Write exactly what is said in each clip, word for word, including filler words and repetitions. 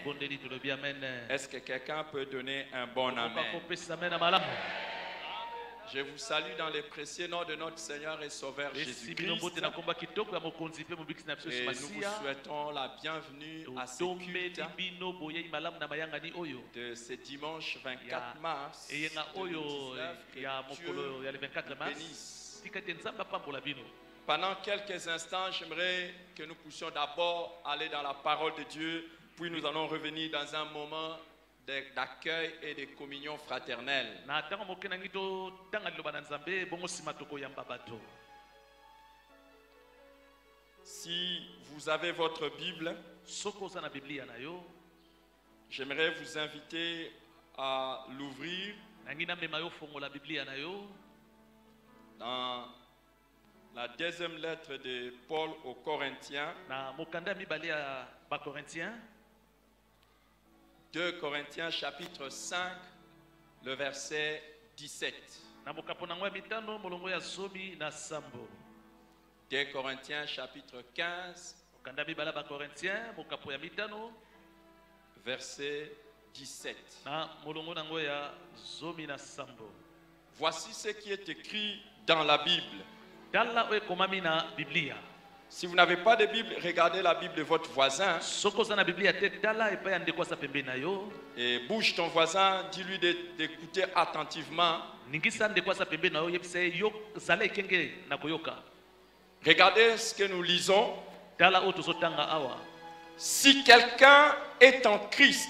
Est-ce que quelqu'un peut donner un bon amen? Je vous salue dans les précieux noms de notre Seigneur et Sauveur Jésus-Christ. Et nous vous souhaitons la bienvenue à ce culte de ce dimanche vingt-quatre mars deux mille dix-neuf. Que Dieu bénisse. Pendant quelques instants, j'aimerais que nous puissions d'abord aller dans la parole de Dieu, puis nous allons revenir dans un moment d'accueil et de communion fraternelle. Si vous avez votre Bible, j'aimerais vous inviter à l'ouvrir dans la deuxième lettre de Paul aux Corinthiens. deux Corinthiens chapitre cinq, le verset dix-sept. deux Corinthiens chapitre quinze, verset dix-sept. Voici ce qui est écrit dans la Bible. Si vous n'avez pas de Bible, regardez la Bible de votre voisin. Et bouge ton voisin, dis-lui d'écouter attentivement. Regardez ce que nous lisons. Si quelqu'un est en Christ,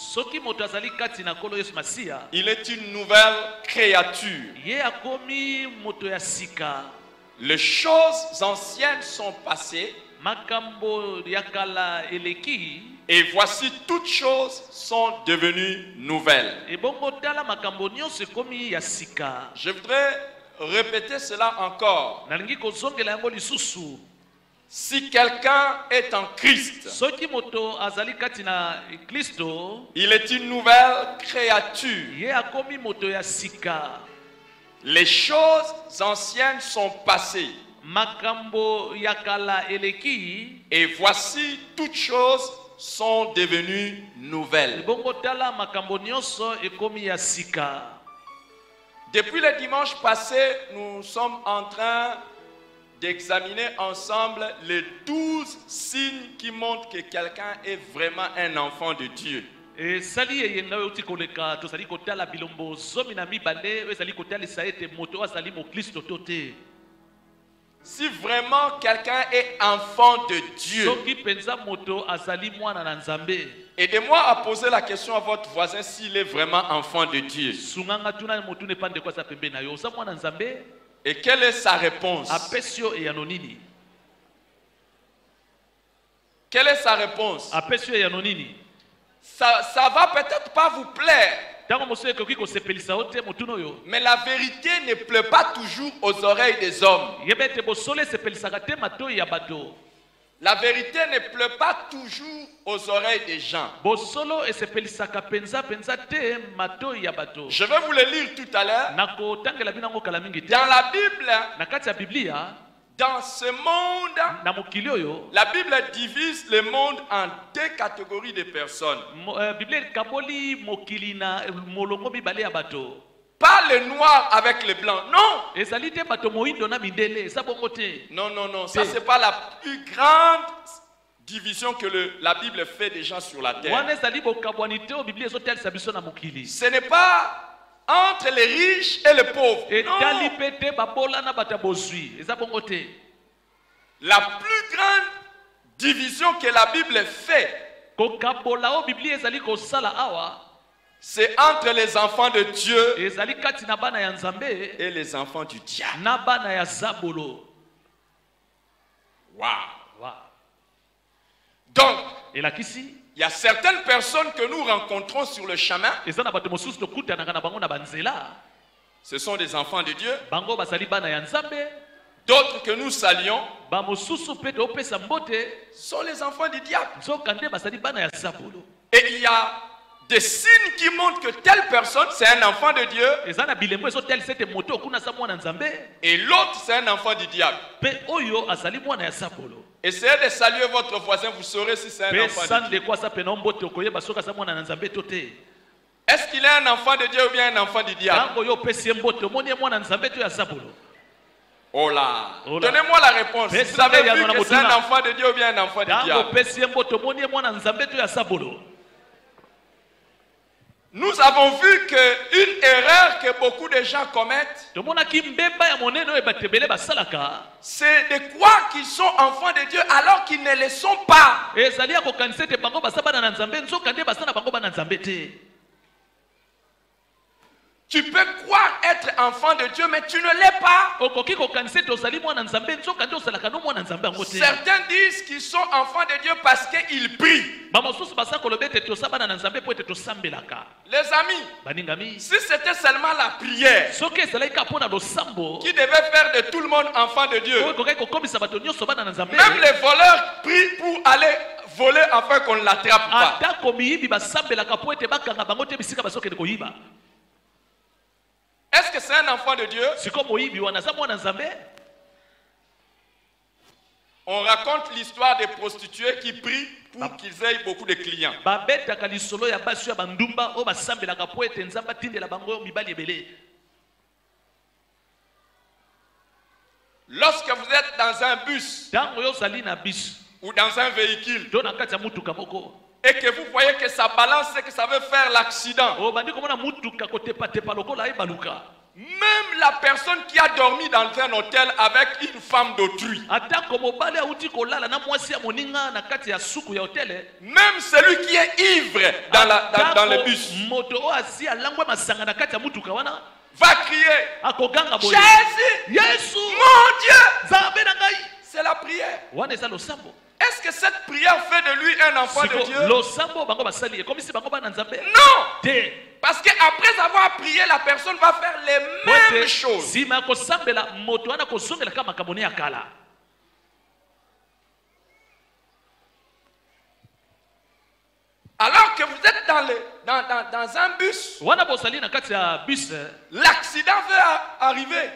il est une nouvelle créature. Les choses anciennes sont passées et voici toutes choses sont devenues nouvelles. Je voudrais répéter cela encore. Si quelqu'un est en Christ, il est une nouvelle créature. Les choses anciennes sont passées. Et voici toutes choses sont devenues nouvelles. Depuis le dimanche passé, nous sommes en train d'examiner ensemble les douze signes qui montrent que quelqu'un est vraiment un enfant de Dieu. Si vraiment quelqu'un est enfant de Dieu, aidez-moi à poser la question à votre voisin s'il est vraiment enfant de Dieu. Et quelle est sa réponse? Quelle est sa réponse? Ça, ça va peut-être pas vous plaire. Mais la vérité ne plaît pas toujours aux oreilles des hommes. La vérité ne plaît pas toujours aux oreilles des gens. Je vais vous le lire tout à l'heure. Dans la Bible, dans ce monde, la Bible divise le monde en deux catégories de personnes. Pas le noir avec le blanc, non. Non, non, non, ça c'est pas la plus grande division que le, la Bible fait des gens sur la terre. Ce n'est pas entre les riches et les pauvres. Non. La plus grande division que la Bible fait, c'est entre les enfants de Dieu et les enfants du diable. Wow. Donc, il y a certaines personnes que nous rencontrons sur le chemin. Ce sont des enfants de Dieu. D'autres que nous saluons sont les enfants du diable. Et il y a des signes qui montrent que telle personne c'est un enfant de Dieu et l'autre c'est un enfant du diable. Essayez de saluer votre voisin, vous saurez si c'est un enfant de Dieu. Est-ce qu'il est un enfant de Dieu ou bien un enfant du diable? Oh là, donnez-moi la réponse. Vous avez vu que c'est un enfant de Dieu ou bien un enfant du diable? Nous avons vu qu'une erreur que beaucoup de gens commettent, c'est de croire qu'ils sont enfants de Dieu alors qu'ils ne le sont pas. Tu peux croire être enfant de Dieu, mais tu ne l'es pas. Certains disent qu'ils sont enfants de Dieu parce qu'ils prient. Les amis, si c'était seulement la prière qui devait faire de tout le monde enfant de Dieu, même les voleurs prient pour aller voler afin qu'on ne l'attrape pas. Est-ce que c'est un enfant de Dieu? On raconte l'histoire des prostituées qui prient pour qu'ils aient beaucoup de clients. Lorsque vous êtes dans un bus ou dans un véhicule et que vous voyez que ça balance et que ça veut faire l'accident, même la personne qui a dormi dans un hôtel avec une femme d'autrui, même celui qui est ivre dans, la, dans, dans le bus, va crier Jésus, mon Dieu. C'est la prière. Est-ce que cette prière fait de lui un enfant de Dieu? Non. Parce qu'après avoir prié, la personne va faire les mêmes choses. Alors que vous êtes dans, le, dans, dans, dans un bus, l'accident va arriver.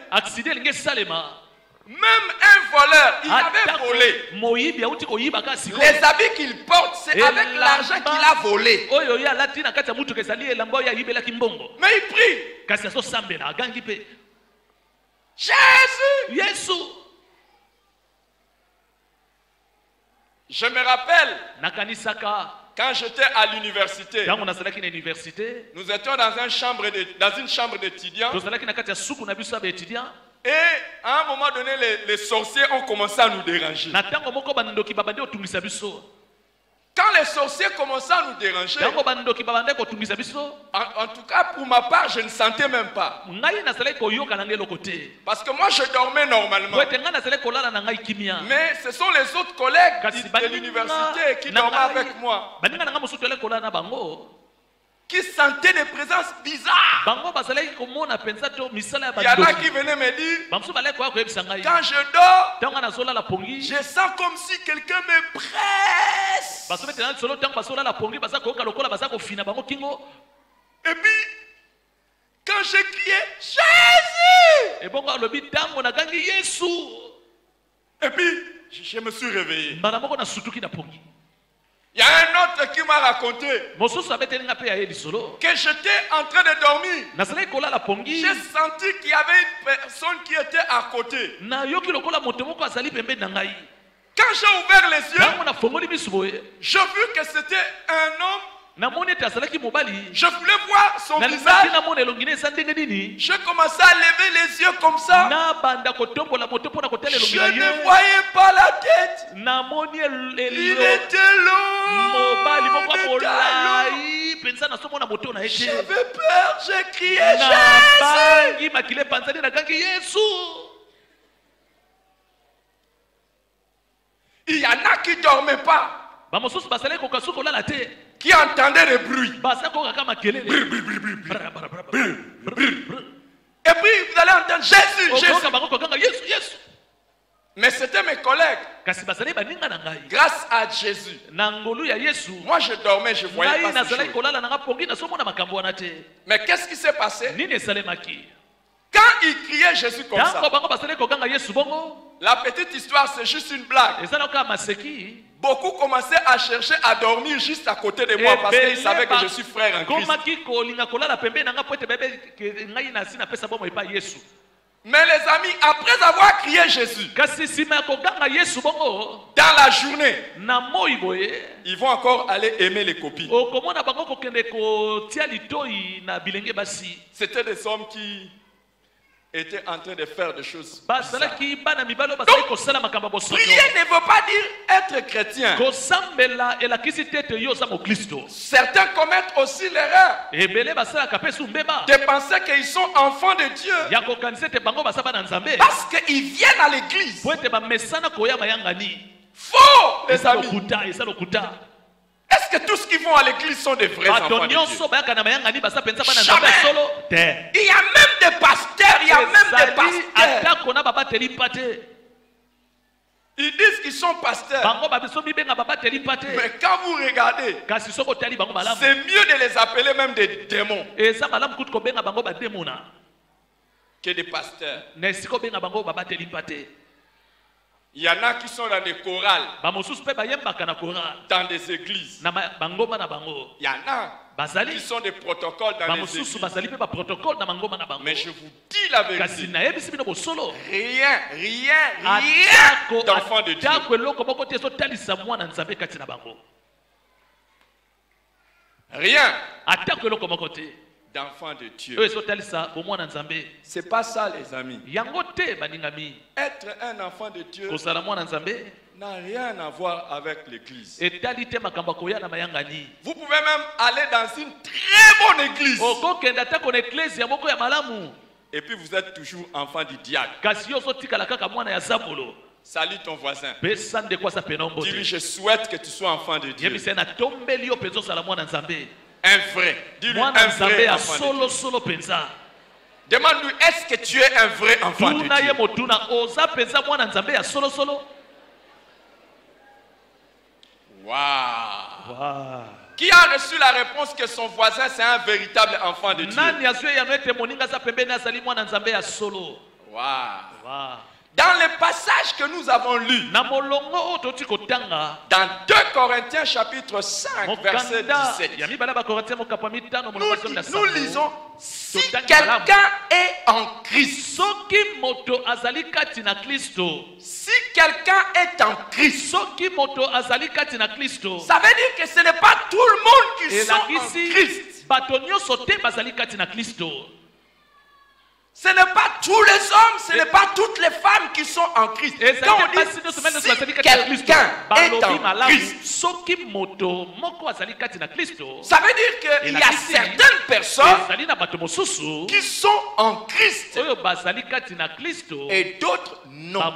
Même un voleur, il avait volé. Les habits qu'il porte, c'est avec l'argent qu'il a volé. Mais il prie. Jésus. Je me rappelle, quand j'étais à l'université, nous étions dans une chambre de, dans une chambre d'étudiants. Et à un moment donné, les, les sorciers ont commencé à nous déranger. Quand les sorciers commençaient à nous déranger, en, en tout cas pour ma part, je ne sentais même pas. Parce que moi je dormais normalement. Mais ce sont les autres collègues de l'université qui dormaient avec moi, qui sentaient des présences bizarres. Il y en a qui venaient me dire, quand je dors, je sens comme si quelqu'un me presse. Et puis, quand je criais Jésus, et puis je me suis réveillé. Il y a un autre qui m'a raconté que j'étais en train de dormir. J'ai senti qu'il y avait une personne qui était à côté. Quand j'ai ouvert les yeux, j'ai vu que c'était un homme. Je voulais voir son visage. J'ai commencé à lever les yeux comme ça. Je ne voyais pas la tête. Il était long. J'avais peur, j'ai crié Jésus. Il y en a qui ne dormaient pas, qui entendaient des bruits. Et puis vous allez entendre Jésus, Jésus. Mais c'était mes collègues. Grâce à Jésus. Moi je dormais, je voyais pas ces choses. Mais qu'est-ce qui s'est passé? Quand il criait Jésus comme ça, la petite histoire c'est juste une blague. Beaucoup commençaient à chercher à dormir juste à côté de moi parce qu'ils savaient que je suis frère en Christ. Mais les amis, après avoir crié Jésus, dans la journée, ils vont encore aller aimer les copines. C'était des hommes qui étaient en train de faire des choses. Donc, prier ne veut pas dire être chrétien. Certains commettent aussi l'erreur de penser qu'ils sont enfants de Dieu parce qu'ils viennent à l'église. Faux, les amis. Est-ce que tous qui vont à l'église sont des vrais enfants de Dieu? Jamais. Il y a même des pasteurs, il y a même des pasteurs. Ils disent qu'ils sont pasteurs. Mais quand vous regardez, c'est mieux de les appeler même des démons que des pasteurs. Il y en a qui sont dans des chorales, dans des églises. Il y en a qui sont des protocoles dans les églises. Mais je vous dis la vérité, rien, rien, rien d'enfant de Dieu. Rien d'enfant de Dieu. C'est pas ça, les amis. Être un enfant de Dieu n'a rien à voir avec l'église. Vous pouvez même aller dans une très bonne église et puis vous êtes toujours enfant du diable. Salut ton voisin. Dis-lui, je souhaite que tu sois enfant de Dieu. Un vrai. Dis-lui, un vrai enfant de Dieu. Demande-lui, est-ce que tu es un vrai enfant de Dieu? Wow. Wow. Qui a reçu la réponse que son voisin c'est un véritable enfant de Dieu? Wow. Wow. Dans le passage que nous avons lu, dans deux Corinthiens chapitre cinq, verset dix-sept, nous, nous lisons, si quelqu'un est en Christ, si quelqu'un est en Christ, ça veut dire que ce n'est pas tout le monde qui sont en Christ. Ce n'est pas tous les hommes, ce n'est pas toutes les femmes qui sont en Christ. Quand on dit si quelqu'un est en Christ, ça veut dire qu'il y a certaines personnes qui sont en Christ et d'autres non.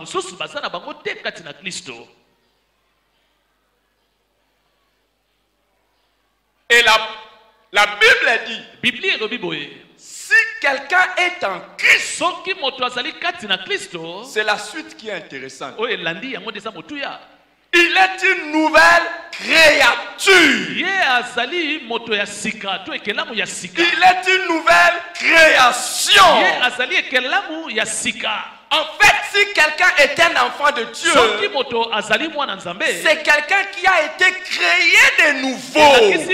Et la, la Bible dit, si quelqu'un est en Christ, c'est la suite qui est intéressante. Il est une nouvelle créature. Il est une nouvelle création. En fait, si quelqu'un est un enfant de Dieu, c'est quelqu'un qui a été créé de nouveau.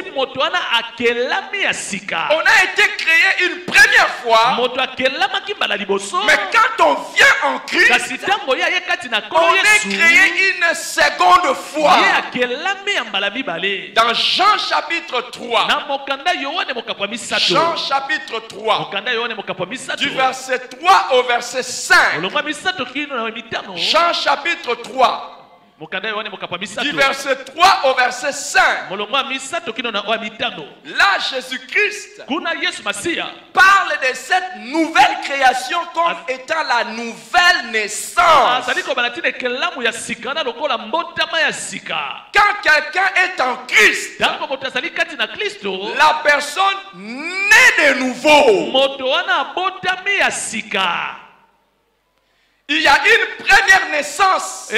On a été créé une première fois, mais quand on vient en Christ, on est créé une seconde fois. Dans Jean chapitre trois, Jean chapitre trois, du verset trois au verset cinq, Jean chapitre trois, du verset trois au verset cinq. Là, Jésus-Christ parle de cette nouvelle création comme étant la nouvelle naissance. Quand quelqu'un est en Christ, la personne naît de nouveau. Il y a une première naissance.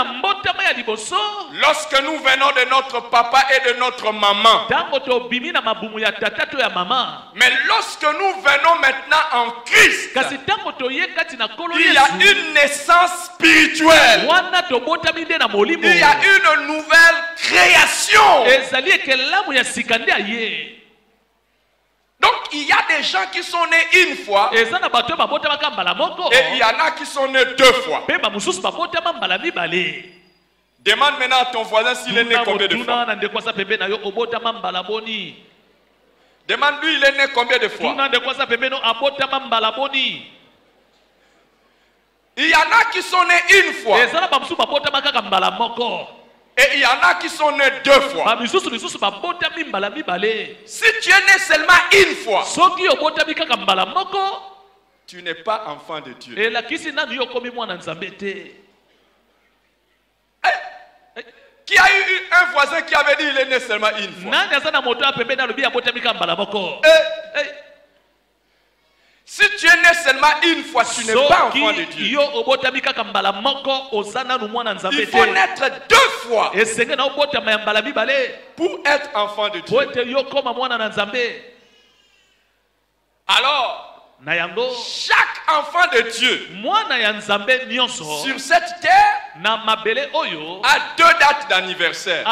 Lorsque nous venons de notre papa et de notre maman. Mais lorsque nous venons maintenant en Christ, il y a une naissance spirituelle. Il y a une nouvelle création. Donc il y a des gens qui sont nés une fois et il y en a qui sont nés deux fois. Demande maintenant à ton voisin s'il est né combien de fois. Demande-lui il est né combien de fois. Il y en a qui sont nés une fois. Et il y en a qui sont nés deux fois. Si tu es né seulement une fois, tu n'es pas enfant de Dieu. Eh, qui a eu un voisin qui avait dit qu'il est né seulement une fois? Eh, eh. Si tu es né seulement une fois, tu n'es pas enfant de Dieu. Il faut naître deux fois pour être enfant de Dieu. Alors, chaque enfant de Dieu sur cette terre a deux dates d'anniversaire.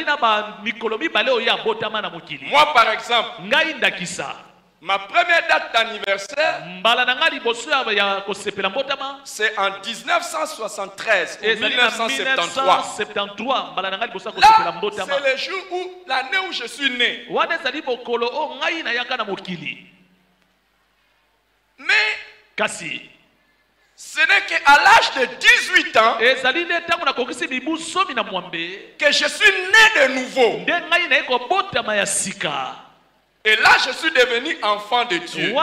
Moi, par exemple, ma première date d'anniversaire, c'est en mille neuf cent soixante-treize ou mille neuf cent soixante-treize. Là, c'est le jour où, l'année où je suis né. Mais, ce n'est qu'à l'âge de dix-huit ans que je suis né de nouveau. Et là, je suis devenu enfant de Dieu.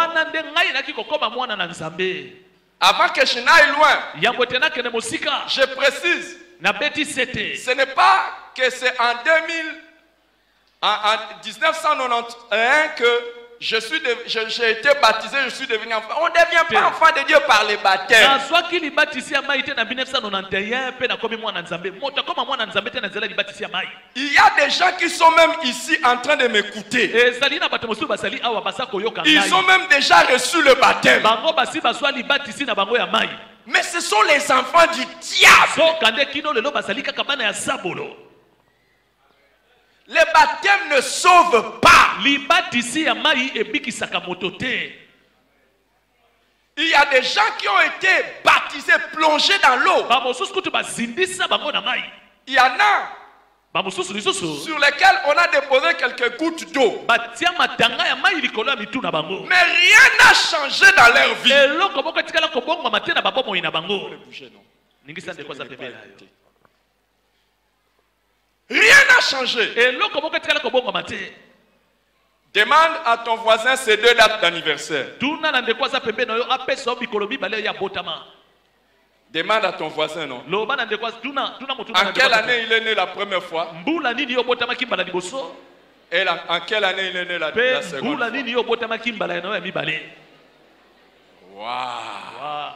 Avant que je n'aille loin, je précise, ce n'est pas que c'est en deux mille, en, en mille neuf cent quatre-vingt-onze que je suis, j'ai été baptisé, je suis devenu enfant. On ne devient pas enfant de Dieu par les baptêmes. Il y a des gens qui sont même ici en train de m'écouter. Ils ont même déjà reçu le baptême. Mais ce sont les enfants du diable. Les baptêmes ne sauvent pas. Il y a des gens qui ont été baptisés, plongés dans l'eau. Il y en a sur lesquels on a déposé quelques gouttes d'eau. Mais rien n'a changé dans leur vie. Rien n'a changé. Demande à ton voisin ces deux dates d'anniversaire. Demande à ton voisin, non? En quelle année il est né la première fois? Et la, en quelle année il est né la, la seconde fois? Waouh!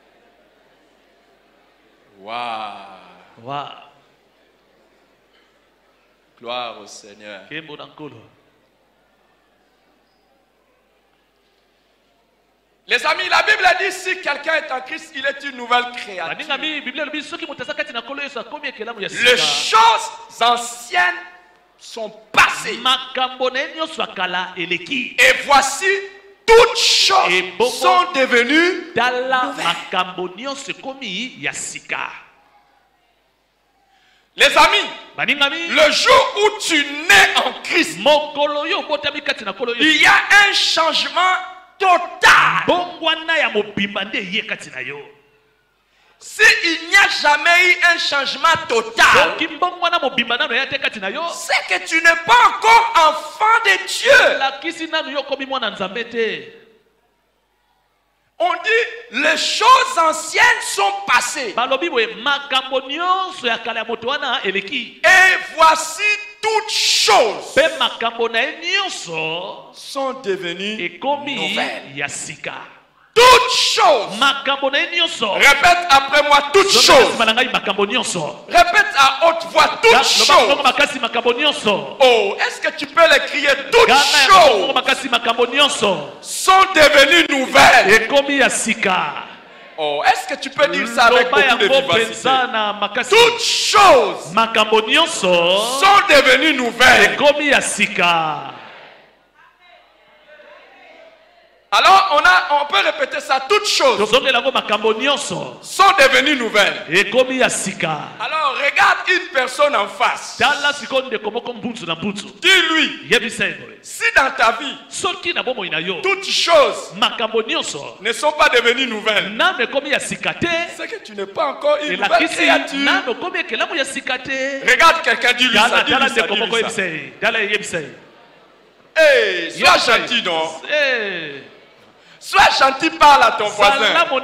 Waouh! Wow. Gloire au Seigneur. Les amis, la Bible dit si quelqu'un est en Christ, il est une nouvelle créature. Les choses anciennes sont passées. Et voici, toutes choses sont devenues nouvelles. Les amis, le jour où tu nais en Christ, il y a un changement total. S'il n'y a jamais eu un changement total, c'est que tu n'es pas encore enfant de Dieu. On dit les choses anciennes sont passées. Et voici toutes choses sont devenues nouvelles. Toutes choses. Répète après moi toutes choses. Répète à haute voix toutes choses. Oh, est-ce que tu peux les crier? Toutes choses sont devenues nouvelles. Oh, est-ce que tu peux dire ça avec beaucoup de vivacité? Toutes choses sont devenues nouvelles. Alors, on, a, on peut répéter ça. Toutes choses sont devenues nouvelles. Alors, regarde une personne en face. Dis-lui, si dans ta vie, toutes choses ne sont pas devenues nouvelles, c'est que tu n'es pas encore une nouvelle créature. Regarde quelqu'un, dis-lui ça, dis-lui ça, dis-lui ça. Hey, sois gentil, non? Hey. Sois gentil, parle à ton voisin. Alors,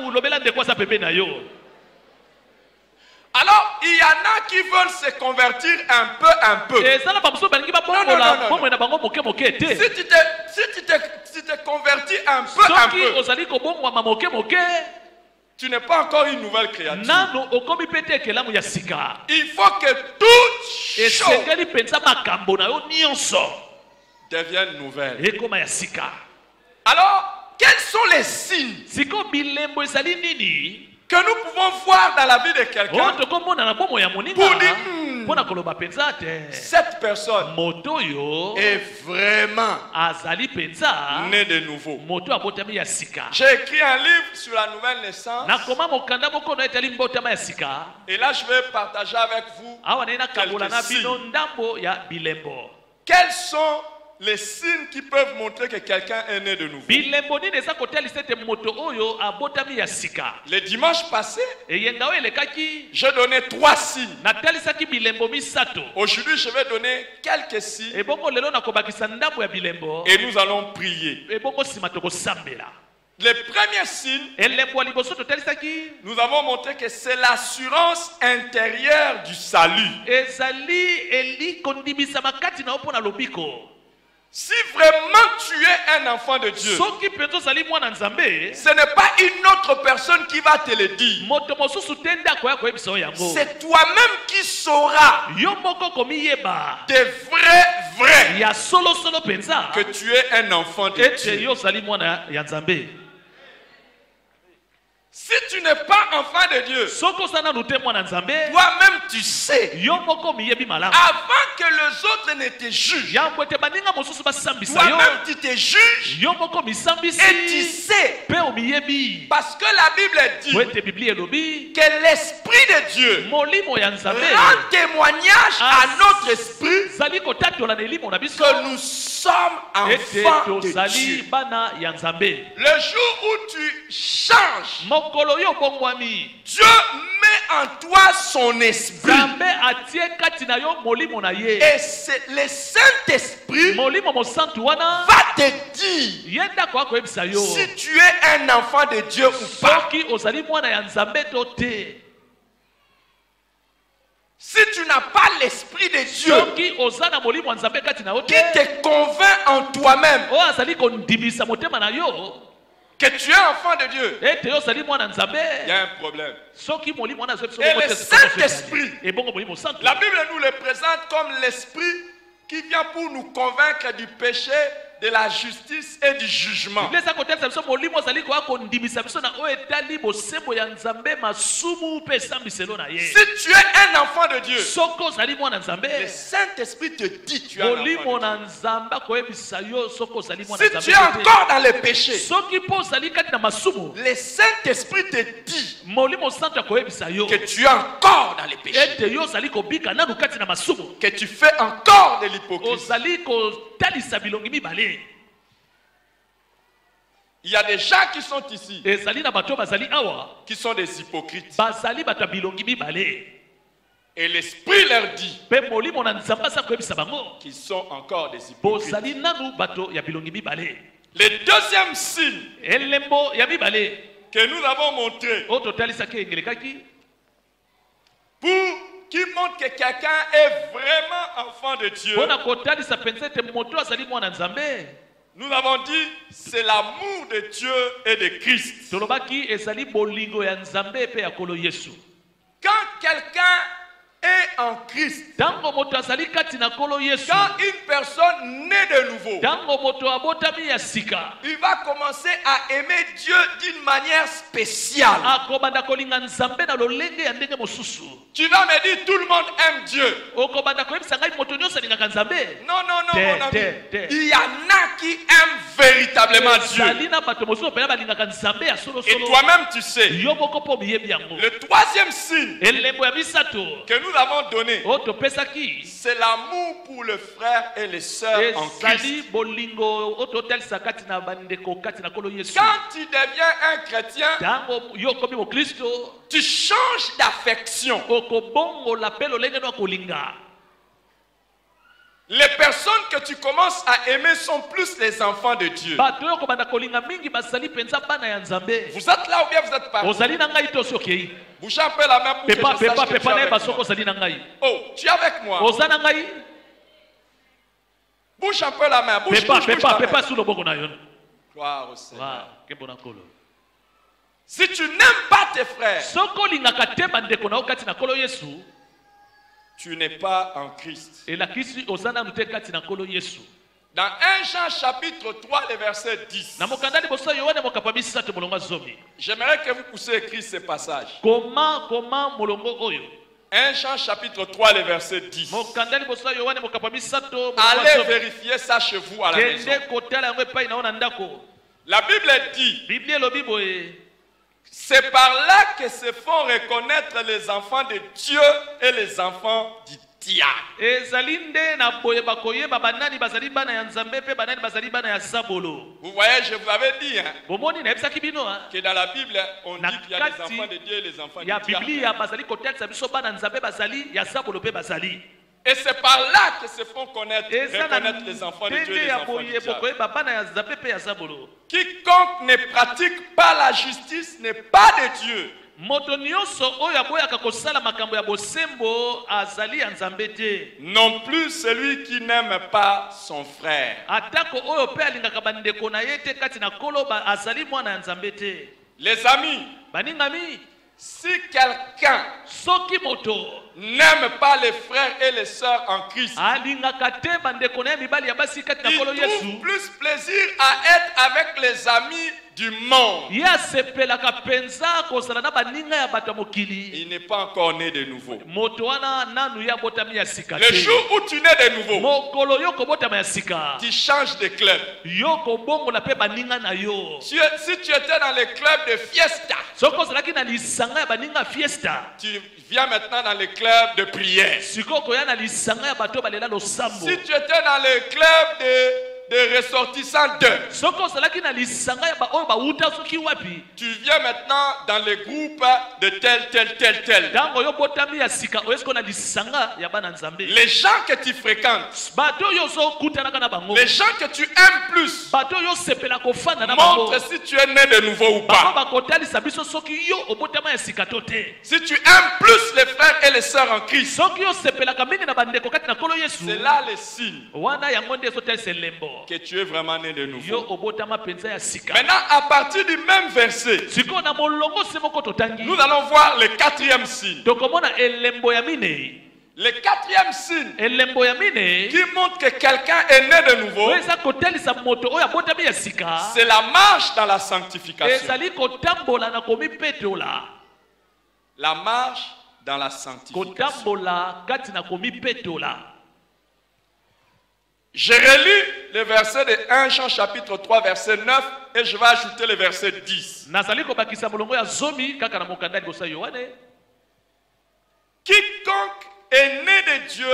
il y en a qui veulent se convertir un peu, un peu. Non, non, non, non. Si tu te, si tu te, si tu te convertis un peu, un peu, tu n'es pas encore une nouvelle créature. Il faut que toutes choses deviennent nouvelles. Alors, quels sont les signes que nous pouvons voir dans la vie de quelqu'un pour dire hmm, cette personne est vraiment née de nouveau? J'ai écrit un livre sur la nouvelle naissance et là je vais partager avec vous quelques signes. Quels sont les signes qui peuvent montrer que quelqu'un est né de nouveau? Le dimanche passé, je donnais trois signes. Aujourd'hui, je vais donner quelques signes et nous allons prier. Le premier signe, nous avons montré que c'est l'assurance intérieure du salut. Si vraiment tu es un enfant de Dieu, ce n'est pas une autre personne qui va te le dire. C'est toi-même qui sauras de vrai, vrai que tu es un enfant de Dieu. Si tu n'es pas enfant de Dieu, toi-même tu sais, avant que les autres ne te jugent, toi-même tu te juges et tu sais. Parce que la Bible dit que l'Esprit de Dieu rend témoignage à notre esprit que nous sommes enfants de Dieu. Le jour où tu changes, Dieu met en toi son esprit. Et le Saint-Esprit va te dire si tu es un enfant de Dieu ou pas. Si tu n'as pas l'Esprit de Dieu qui te convainc en toi-même que tu es enfant de Dieu, il y a un problème. Et le Saint-Esprit, la Bible nous le présente comme l'Esprit qui vient pour nous convaincre du péché, de la justice et du jugement. Si tu es un enfant de Dieu, le Saint-Esprit te dit tu es un enfant de Dieu. Si tu es encore dans le péché, le Saint-Esprit te dit que tu es encore dans le péché, que tu fais encore de l'hypocrisie. Il y a des gens qui sont ici qui sont des hypocrites. Et l'Esprit leur dit qu'ils sont encore des hypocrites. Le deuxième signe que nous avons montré pour qui montre que quelqu'un est vraiment enfant de Dieu, Nous avons dit, c'est l'amour de Dieu et de Christ. Quand quelqu'un est en Christ, quand une personne naît de nouveau, il va commencer à aimer Dieu d'une manière spéciale. Tu vas me dire, tout le monde aime Dieu. Non, non, non, mon ami. Il y en a qui aiment véritablement Dieu. Et toi-même, tu sais. Le troisième signe que nous avons donné, c'est l'amour pour le frère et les sœurs en Christ. Quand tu deviens un chrétien, tu changes d'affection. Les personnes que tu commences à aimer sont plus les enfants de Dieu. Vous êtes là ou bien vous êtes pas? Bouge un peu la main pour que je sache que tu es avec moi. Oh, tu es avec moi. Bouge un peu la main. Bouge, bouge, bouge la main. Gloire au Seigneur. Si tu n'aimes pas tes frères, tu n'es pas en Christ. Dans un Jean chapitre trois, le verset dix, j'aimerais que vous puissiez écrire ce passage. un Jean chapitre trois, le verset dix. Allez vérifier ça chez vous à la maison. La Bible dit, c'est par là que se font reconnaître les enfants de Dieu et les enfants du diable. Vous voyez, je vous avais dit hein, que dans la Bible, on dit qu'il y a les enfants de Dieu et les enfants du diable. Et c'est par là que se font connaître, reconnaître les enfants de Dieu et les enfants du diable. Quiconque ne pratique pas la justice n'est pas de Dieu. Non plus celui qui n'aime pas son frère. Les amis, si quelqu'un n'aime pas les frères et les sœurs en Christ, il trouve plus plaisir à être avec les amis du monde. Il n'est pas encore né de nouveau. Le jour où tu nais de nouveau, tu changes de club. Tu, si tu étais dans le club de fiesta, tu viens maintenant dans le club de prière. Si tu étais dans le club de de ressortissants d'eux, tu viens maintenant dans le groupe de tel, tel, tel, tel. Les gens que tu fréquentes, les gens que tu aimes plus, montre si tu es né de nouveau ou pas. Si tu aimes plus les frères et les sœurs en Christ, c'est là le signe que tu es vraiment né de nouveau. Maintenant, à partir du même verset, nous allons voir le quatrième signe. Le quatrième signe qui montre que quelqu'un est né de nouveau, c'est la marche dans la sanctification. La marche dans la sanctification. Je relis le verset de un Jean chapitre trois verset neuf et je vais ajouter le verset dix. Quiconque est né de Dieu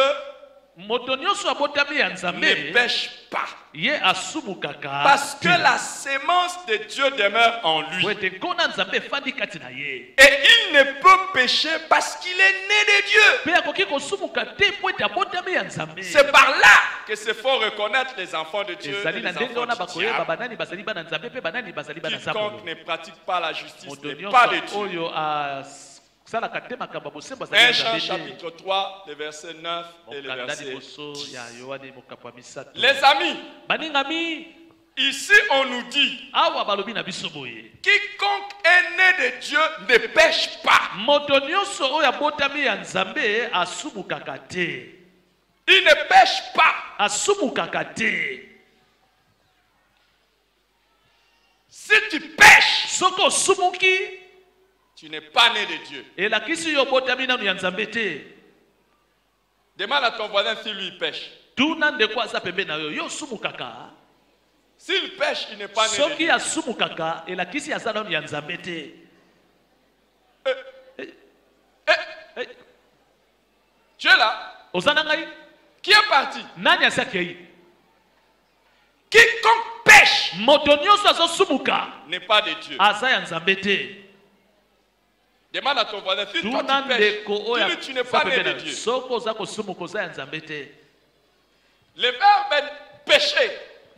ne pêche pas, parce que la sémence de Dieu demeure en lui. Et il ne peut pécher parce qu'il est né de Dieu. C'est par là que se font reconnaître les enfants de Dieu et les enfants du diable. Quiconque ne pratique pas la justice n'est pas de Dieu. un Jean chapitre trois, le verset neuf et le verset dix. Les amis, Ici, on nous dit quiconque est né de Dieu ne pêche pas. Il ne pêche pas. Si tu pêches, tu n'es pas né de Dieu. Demande à ton voisin si lui pêche. S'il pêche, il n'est pas né de Dieu. Eh, eh, eh. Tu es là? Qui est parti? Quiconque pêche n'est pas de Dieu. Demande à ton voisin si toi tu pêches, dis-lui tu n'es pas né de Dieu. Le verbe pécher,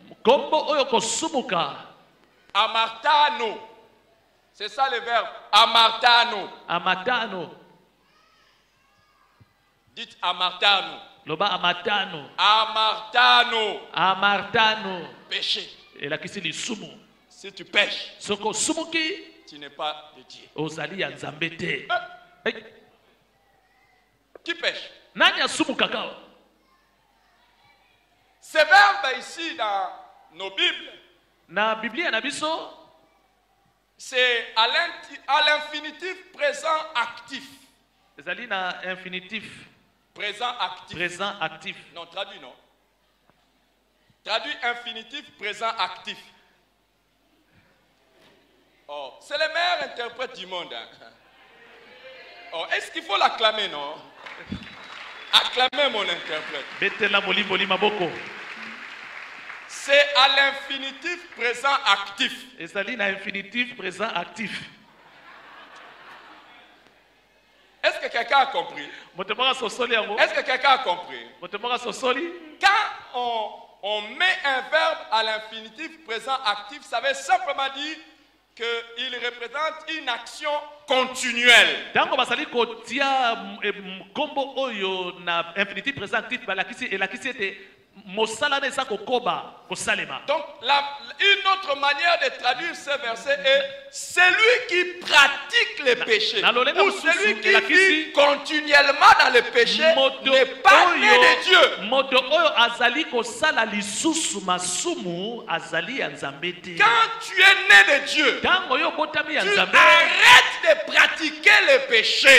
amartano, c'est ça le verbe, amartano. Amartano. Dites amartano. Loba amartano. Amartano. Amartano. Péché. Et la question est sumu. Si tu pêches, soko sumuki, tu n'es pas de Dieu. Ozali ya nzambete. Eh. Hey. Qui pêche? Nani asumu kakao? Ce verbe ici dans nos Bibles, na Biblia na biso, c'est à l'infinitif présent actif. Ezali na infinitif présent actif. Présent actif. Non, traduit non. Traduit infinitif présent actif. Oh, c'est le meilleur interprète du monde. Hein. Oh, est-ce qu'il faut l'acclamer, non? Acclamez mon interprète. C'est à l'infinitif présent actif. Et ça dit l'infinitif présent actif. Est-ce que quelqu'un a compris? Est-ce que quelqu'un a compris? Quand on, on met un verbe à l'infinitif présent actif, ça veut simplement dire qu'il représente une action continuelle. Donc la, une autre manière de traduire ce verset est celui qui pratique les péchés ou celui qui vit continuellement dans le péché n'est pas né de Dieu. Quand tu es né de Dieu, tu arrêtes de pratiquer les péchés.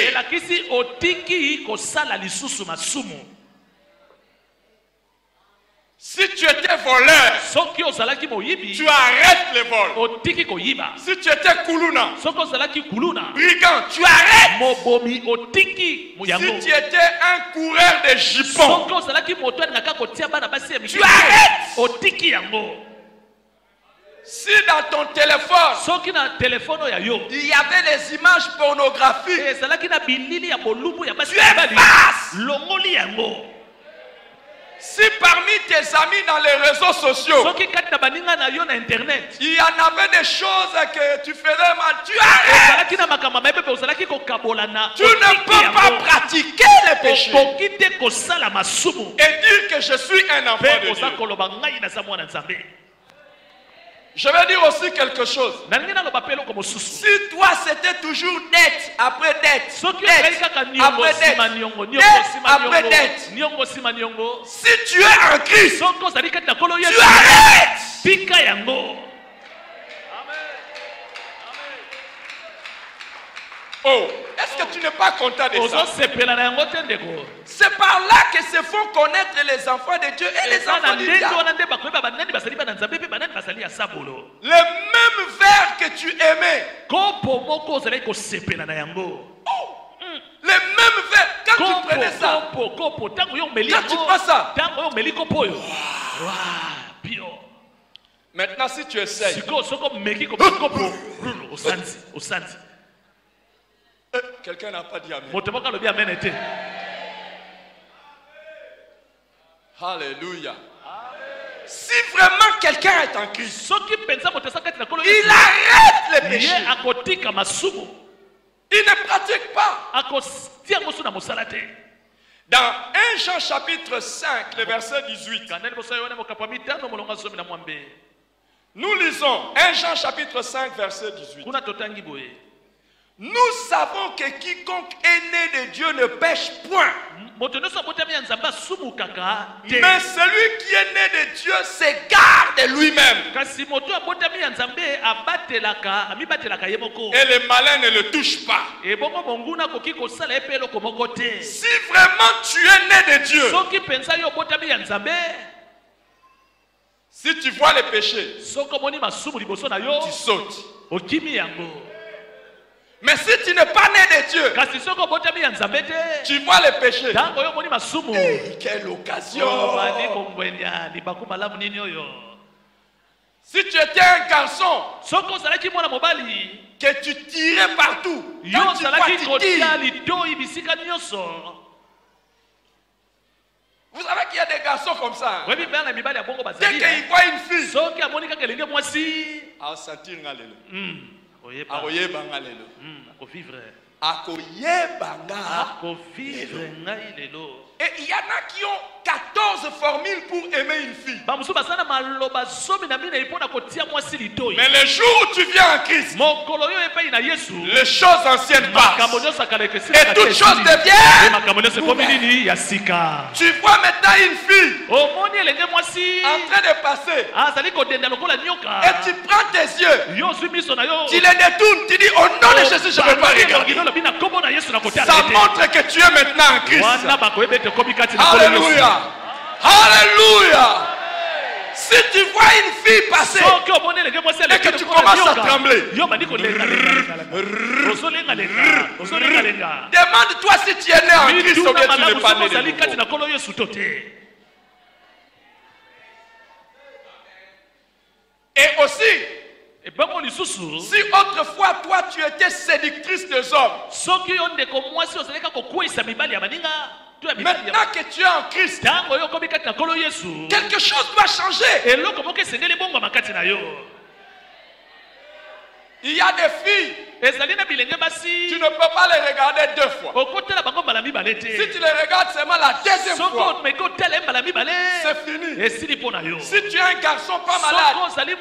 Si tu étais voleur, tu arrêtes le vol. Si tu étais kuluna, brigand, tu arrêtes. Si tu étais un coureur de jupons, tu arrêtes. Si dans ton téléphone, il y avait des images pornographiques, tu effaces. Si parmi tes amis dans les réseaux sociaux, il y en avait des choses que tu faisais mal, tu arrêtes. Tu ne peux pas pratiquer les péchés et dire que je suis un enfant de Dieu. Je vais dire aussi quelque chose. Si toi c'était toujours dette après dette, dette après dette, dette après dette, si tu es en Christ, tu arrêtes. Oh, est-ce que tu n'es pas content de ça? C'est par là que se font connaître les enfants de Dieu et les enfants du diable. Le même verre que tu aimais. Oh, le même verre. Quand tu prenais ça, quand tu prends ça, maintenant si tu essayes, quelqu'un n'a pas dit amen. Alléluia. Si vraiment quelqu'un est en Christ, il arrête les péchés. Il ne pratique pas. Dans un Jean chapitre cinq, le verset dix-huit, Nous lisons premier Jean chapitre cinq verset dix-huit. Nous savons que quiconque est né de Dieu ne pêche point. Mais celui qui est né de Dieu s'égare de lui-même. Et le malin ne le touche pas. Si vraiment tu es né de Dieu, si tu vois le péché, tu sautes. Mais si tu n'es pas né de Dieu, tu vois le péché. Hey, quelle occasion! Si tu étais un garçon, que tu tirais partout, quand tu vois, tu tires. Vous savez qu'il y a des garçons comme ça. Hein? Dès qu'ils voient une fille, à sentir ngalelo. Akoyeba ngalelo. Akoyeba ngalelo. Et il y en a qui ont quatorze formules pour aimer une fille. Mais le jour où tu viens en Christ, les choses anciennes passent. Et toutes choses deviennent nouvelles. Tu vois maintenant une fille en train de passer. Et tu prends tes yeux, tu les détournes, tu dis au nom de Jésus je ne veux pas regarder. Ça montre que tu es maintenant en Christ. Alléluia. Alléluia. Si tu vois une fille passer et que tu commences à trembler, demande-toi si tu es né en Christ ou bien tu n'es pas né de nouveau. Et aussi, si autrefois toi tu étais séductrice des hommes, maintenant que tu es en Christ, quelque chose doit changer. Il y a des filles, tu ne peux pas les regarder deux fois. Si tu les regardes seulement la deuxième fois, c'est fini. Si tu es un garçon pas malade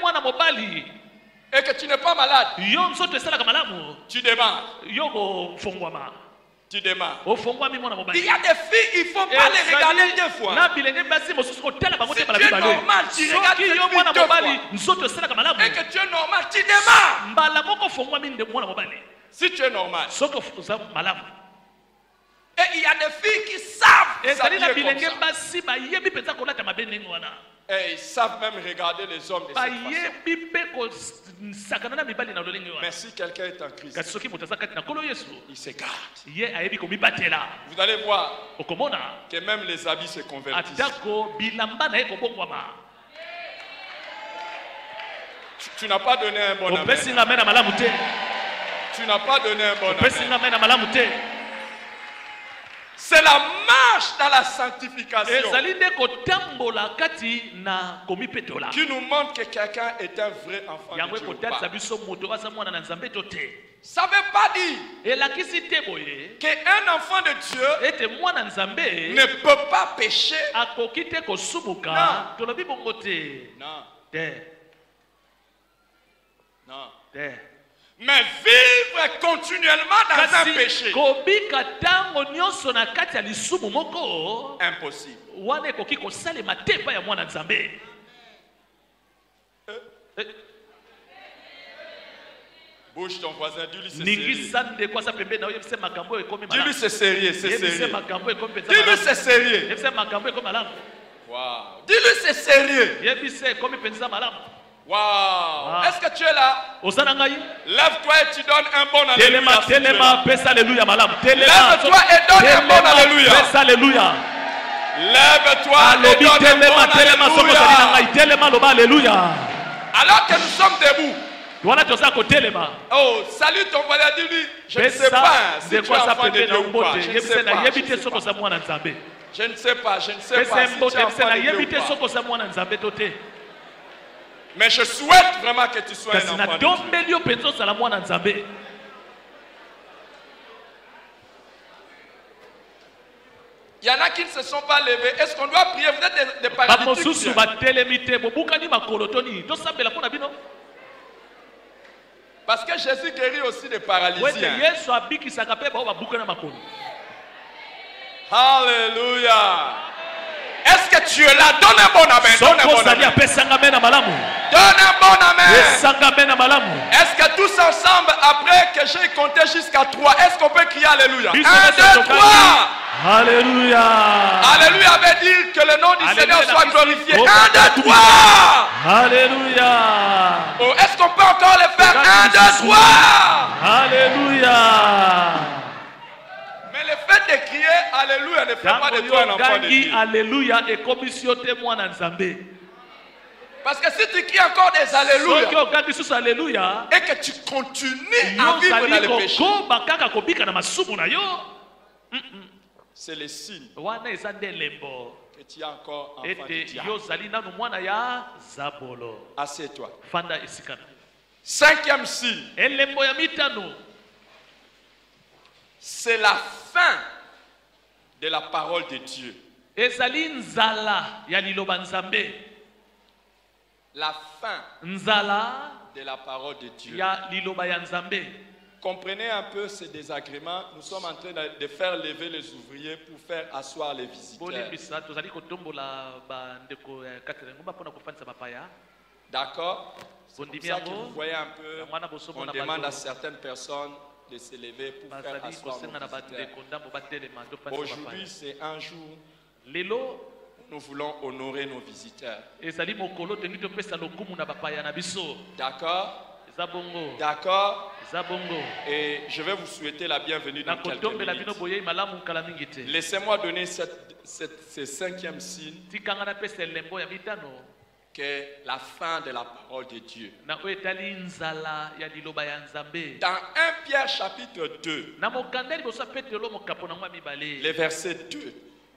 et que tu n'es pas malade, tu démarres. Tu démarres. Il y a des filles, il ne faut pas les regarder deux fois. Si tu es normal, tu regardes cette fille deux fois. Et que tu es normal, tu démarres. Si tu es normal. Et il y a des filles qui savent s'habiller comme ça. Et ils savent même regarder les hommes de cette façon. Mais si quelqu'un est en Christ, il s'écarte. Vous allez voir que même les habits se convertissent. Tu, tu n'as pas donné un bon amen. Tu n'as pas donné un bon amen. C'est la marche dans la sanctification qui nous montre que quelqu'un est un vrai enfant de Dieu. Ça ne veut pas dire qu'un enfant de Dieu ne peut pas pécher. Non. Non. Non. Mais vivre continuellement dans un péché, impossible. Bouge ton voisin, dis-lui c'est sérieux. Dis-lui c'est sérieux, c'est sérieux. Dis-lui c'est sérieux. Wow. Dis-lui c'est sérieux. Wow. Wow. Est-ce que tu es là? Lève-toi et tu donnes un bon alléluia. Lève-toi et donne un bon alléluia. Lève-toi et donne un bon alléluia. Alors que nous sommes debout. Oh, salut ton voisin, dis-lui. Je ne sais pas si tu es enfant de Dieu ou pas. Je ne sais pas. Je ne sais pas. Je ne sais pas si tu es enfant de Dieu ou pas. Mais je souhaite vraiment que tu sois un enfant de Dieu. Il Il y en a qui ne se sont pas levés. Est-ce qu'on doit prier? Vous êtes des, des paralytiques. Parce que Jésus guérit aussi des paralysiens. Alléluia. Est-ce que tu es là? Donne un bon amen. Donne un bon amen. Donne un bon amen. Est-ce que tous ensemble, après que j'ai compté jusqu'à trois, est-ce qu'on peut crier Alléluia? Un, deux, trois. Alléluia. Alléluia veut dire que le nom du Seigneur soit glorifié. Un, deux, trois. Alléluia. Oh, est-ce qu'on peut encore le faire? Un, deux, trois. Alléluia. Mais le fait de crier Alléluia ne fait pas de toi un enfant de Dieu. Alléluia et commission témoin en Zambé. Parce que si tu cries encore des Alléluia et que tu continues à vivre dans le péché, c'est le signe que tu es encore enfant de diable. Assieds-toi. Cinquième signe. C'est la fin de la parole de Dieu. La fin de la parole de Dieu. Comprenez un peu ces désagréments. Nous sommes en train de faire lever les ouvriers pour faire asseoir les visiteurs. D'accord? C'est pour ça que vous voyez un peu, on demande à certaines personnes de se lever pour faire asseoir nos visiteurs. Aujourd'hui, c'est un jour où nous voulons honorer nos visiteurs. D'accord? D'accord? Et je vais vous souhaiter la bienvenue dans quelques minutes. Laissez-moi donner cette, cette, ce cinquième signe que la fin de la parole de Dieu. Dans un Pierre chapitre deux, le verset deux,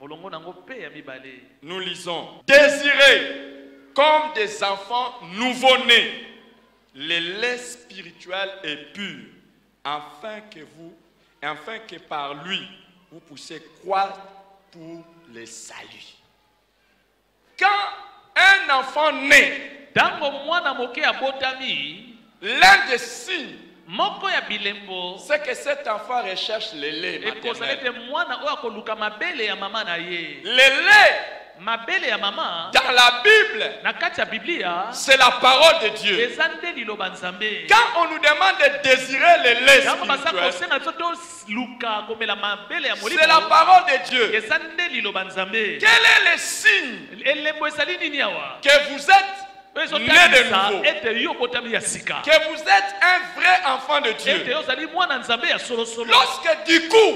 nous lisons: désirez comme des enfants nouveau-nés le lait spirituel et pur, afin que vous, afin que par lui vous puissiez croître pour le salut. Quand un enfant naît, l'un des signes, c'est que cet enfant recherche le lait maternel. Le lait dans la Bible, c'est la parole de Dieu. Quand on nous demande de désirer le lait spirituel, c'est la parole de Dieu. Quel est le signe que vous êtes né de nouveau, que vous êtes un vrai enfant de Dieu? Lorsque du coup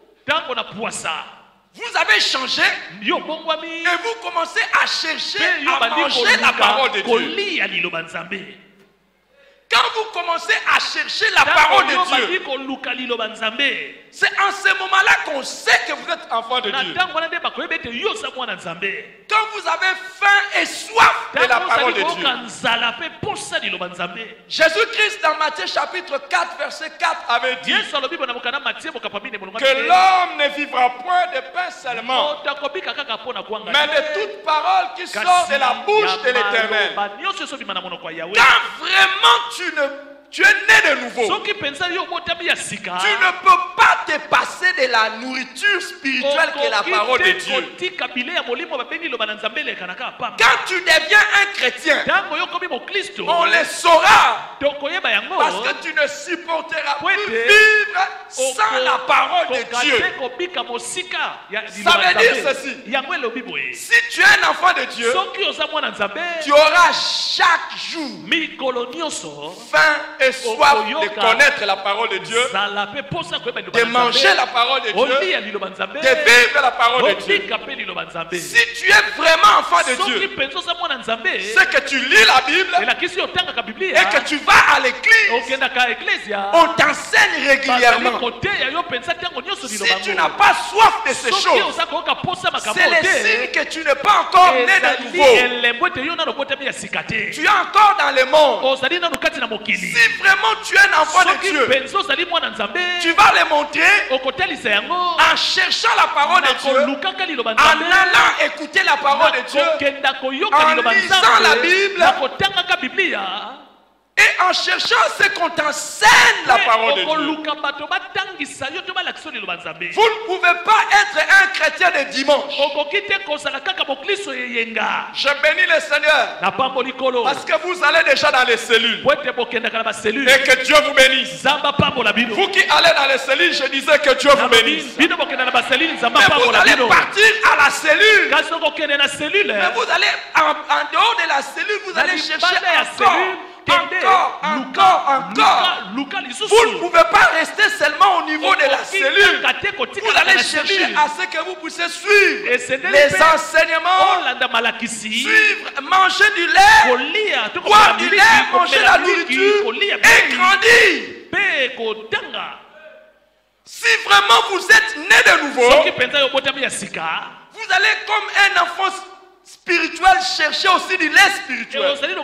vous avez changé et vous commencez à chercher à manger la parole de Dieu. Quand vous commencez à chercher la parole de Dieu, c'est en ce moment-là qu'on sait que vous êtes enfant de Dieu. Quand vous avez faim et soif de la parole de Dieu. Jésus-Christ dans Matthieu chapitre quatre verset quatre avait dit que l'homme ne vivra point de pain seulement, mais de toute parole qui sort de la bouche de l'Éternel. Quand vraiment tu ne Tu es né de nouveau. Tu ne peux pas te passer de la nourriture spirituelle qui est la parole de Dieu. Quand tu deviens un chrétien, on le saura. Parce que tu ne supporteras plus vivre sans la parole de Dieu. Ça veut dire ceci: si tu es un enfant de Dieu, tu auras chaque jour faim et soif de connaître la parole de Dieu, de manger la parole de Dieu, de vivre la parole de Dieu. Si tu es vraiment enfant de Dieu, c'est que tu lis la Bible et que tu vas à l'église, on t'enseigne régulièrement. Si tu n'as pas soif de ces choses, c'est le signe que tu n'es pas encore né de nouveau. Tu es encore dans le monde. Si vraiment tu es un enfant de Dieu, tu vas les montrer en cherchant la parole de Dieu, en allant écouter la parole de Dieu, en lisant la Bible et en cherchant ce qu'on t'enseigne la parole de Dieu. Vous ne pouvez pas être un chrétien de dimanche. Je bénis le Seigneur parce que vous allez déjà dans les cellules et que Dieu vous bénisse. Vous qui allez dans les cellules, je disais que Dieu vous bénisse. Mais vous allez partir à la cellule. Mais vous allez en, en dehors de la cellule, vous allez chercher encore. Encore, encore, encore. Vous ne pouvez pas rester seulement au niveau de la cellule. Vous allez chercher à ce que vous puissiez suivre les enseignements, suivre, manger du lait, boire du lait, manger la nourriture et grandir. Si vraiment vous êtes né de nouveau, vous allez comme un enfant spirituel chercher aussi du lait spirituel. Et nous,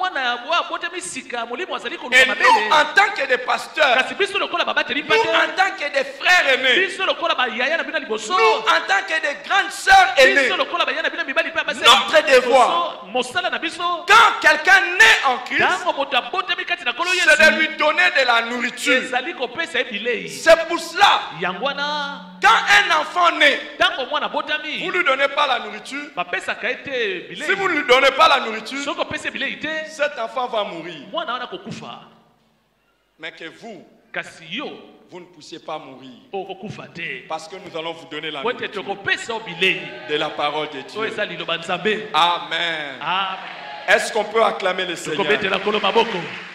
en tant que des pasteurs, nous, en tant que des frères aînés, nous, en tant que des grandes sœurs aînées, notre devoir, quand quelqu'un naît en Christ, c'est de lui donner de la nourriture. C'est pour cela, quand un enfant naît, vous ne lui donnez pas la nourriture. Si vous ne lui donnez pas la nourriture, cet enfant va mourir. Mais que vous, vous ne puissiez pas mourir. Parce que nous allons vous donner la nourriture de la parole de Dieu. Amen. Est-ce qu'on peut acclamer le Seigneur?